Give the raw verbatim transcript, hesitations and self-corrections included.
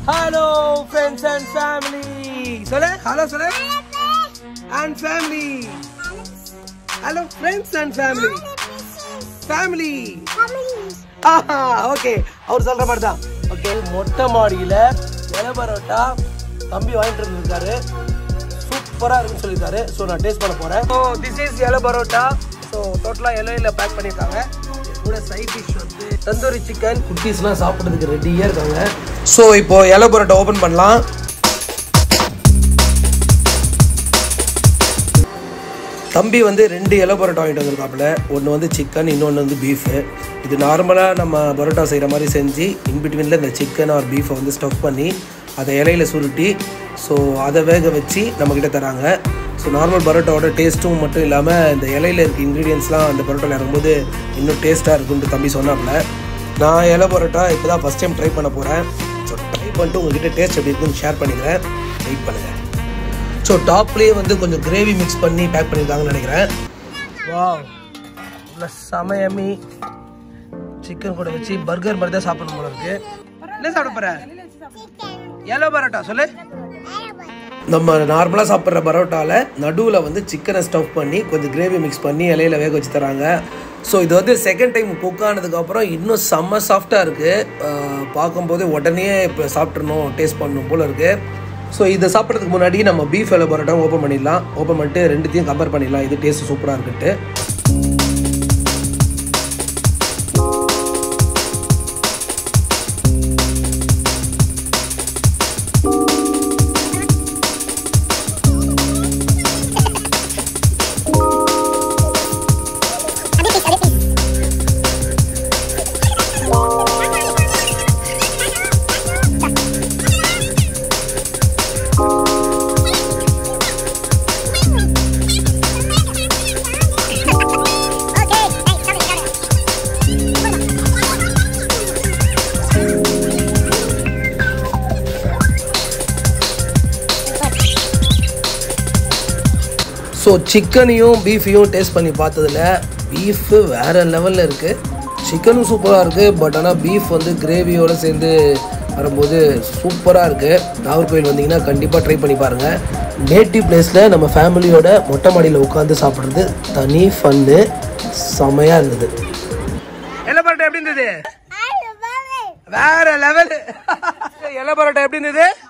Hello friends and family. Sole, hello Sole. And family. Hello friends and family. Family. Aha, okay. அவர் சொல்ற மாதிரி தான். Okay, மொட்டை மாடியில எலை பரோட்டா தம்பி வாங்கிட்டு இருக்காரு. சூப்பரா இருக்குன்னு சொல்லிருக்காரு. சோ நான் டேஸ்ட் பண்ண போறேன். So this is எலை பரோட்டா. So டோட்டலா எலையில பேக் பண்ணிருக்காங்க. கூட சைட் டிஷ் வந்து தந்தூரி சிக்கன். குட்டீஸ்லாம் சாப்பிடுறதுக்கு ரெடியா இருக்காங்க. சோ இப்போ எலை பரோட்டா ஓபன் பண்ணலாம். தம்பி வந்து ரெண்டு எலை பரோட்டா வாங்கிட்டு வந்திருக்காப்புல. ஒன்று வந்து சிக்கன், இன்னொன்று வந்து பீஃபு. இது நார்மலாக நம்ம பரோட்டா செய்கிற மாதிரி செஞ்சு இன்பிட்வீனில் இந்த சிக்கன் ஆர் பீஃபை வந்து ஸ்டஃப் பண்ணி அதை இலையில சுருட்டி ஸோ அதை வேக வச்சு நம்மக்கிட்ட தராங்க. ஸோ நார்மல் பரோட்டாவோட டேஸ்ட்டும் மட்டும் இல்லாமல் இந்த இலையில இருக்க இன்க்ரீடியன்ஸ்லாம் அந்த பரோட்டாவில் இறங்கும்போது இன்னும் டேஸ்ட்டாக இருக்குன்ட்டு தம்பி சொன்னாப்புல. நான் இலை பரோட்டா இப்போ தான் ஃபஸ்ட் டைம் ட்ரை பண்ண போகிறேன். ஸோ ட்ரை பண்ணிட்டு உங்கள்கிட்ட டேஸ்ட் எப்படி இருக்குன்னு ஷேர் பண்ணிக்கிறேன். வெயிட் பண்ணுங்கள். ஸோ டாப்லேயே வந்து கொஞ்சம் கிரேவி மிக்ஸ் பண்ணி பேக் பண்ணியிருக்காங்கன்னு நினைக்கிறேன். வாவ், ப்ளஸ் சமயமி சிக்கன் கூட வச்சு பர்கர் மாதிரி தான் சாப்பிடணும் போல இருக்கு. என்ன சாப்பிட போற? எல்லோ பரோட்டா சொல்லு. நம்ம நார்மலாக சாப்பிட்ற பரோட்டாவில் நடுவில் வந்து சிக்கனை ஸ்டஃப் பண்ணி கொஞ்சம் கிரேவி மிக்ஸ் பண்ணி இலையில வேக வச்சு தராங்க. ஸோ இது வந்து செகண்ட் டைம் குக் ஆனதுக்கப்புறம் இன்னும் செம்ம சாஃப்டாக இருக்குது. பார்க்கும்போது உடனே இப்போ சாப்பிட்றணும், டேஸ்ட் பண்ணணும் போல் இருக்குது. ஸோ இதை சாப்பிட்றதுக்கு முன்னாடி நம்ம பீஃப் எலை பரோட்டா ஓப்பன் பண்ணிடலாம். ஓப்பன் பண்ணிட்டு ரெண்டுத்தையும் கம்பேர் பண்ணிடலாம், இது டேஸ்ட் சூப்பராக இருக்குன்ட்டு. ஸோ சிக்கனையும் பீஃபையும் டேஸ்ட் பண்ணி பார்த்ததில் பீஃபு வேறு லெவலில் இருக்குது. சிக்கனும் சூப்பராக இருக்குது. பட் ஆனால் பீஃப் வந்து கிரேவியோடு சேர்ந்து வரும்போது சூப்பராக இருக்குது. நாகர்கோவில் வந்தீங்கன்னா கண்டிப்பாக ட்ரை பண்ணி பாருங்கள். நேட்டிவ் பிளேஸில் நம்ம ஃபேமிலியோட மொட்டை மாடியில் உட்காந்து சாப்பிட்றது தனி ஃபன்னு, செமையாக இருந்தது. எலை பரோட்டா எப்படி இருந்தது? வேற லெவல். எலை பரோட்டா எப்படி இருந்தது?